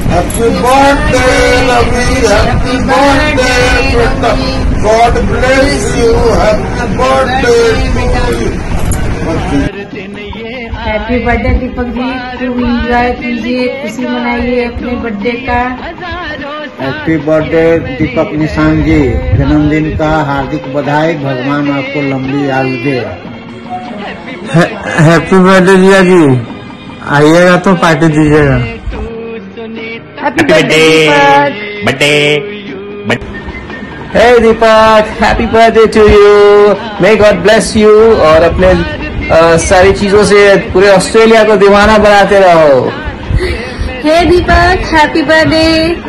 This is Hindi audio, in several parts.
Happy birthday, Ravi. Happy birthday, beta. God bless you. Happy birthday to you. Happy birthday Deepak ji, खूब एंजॉय कीजिए, खुशी मनाइए अपने बर्थडे का। हैप्पी बर्थडे दीपक निशान जी, जन्मदिन का हार्दिक बधाई। भगवान आपको लंबी आयु दे। हैप्पी बर्थडे जिया जी, आइएगा तो पार्टी दीजिएगा। Happy birthday birthday. Hey Deepak, happy birthday to you. May god bless you और अपने सारी चीजों से पूरे ऑस्ट्रेलिया को दीवाना बनाते रहो। Hey Deepak, happy birthday.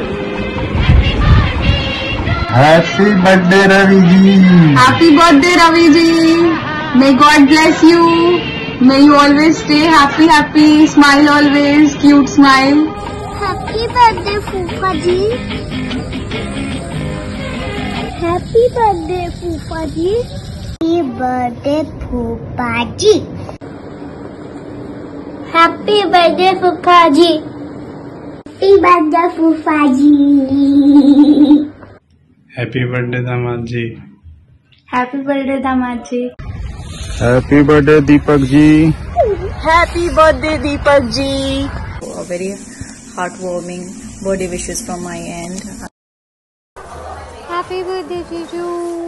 Happy birthday, Ravi ji. Happy birthday Ravi ji, may god bless you, may you always stay happy, smile always, cute smile. Happy birthday फूफा जी। हैप्पी बर्थडे फूफा जी। हैप्पी बर्थडे फूफा जी। हैप्पी बर्थडे फूफा जी। हैप्पी बर्थडे फूफा जी। हैप्पी बर्थडे दामाद जी। हैप्पी बर्थडे दामाद जी। Happy birthday, Deepak ji. Happy birthday Deepak ji. A very heartwarming birthday wishes from my end. Happy birthday जीजू।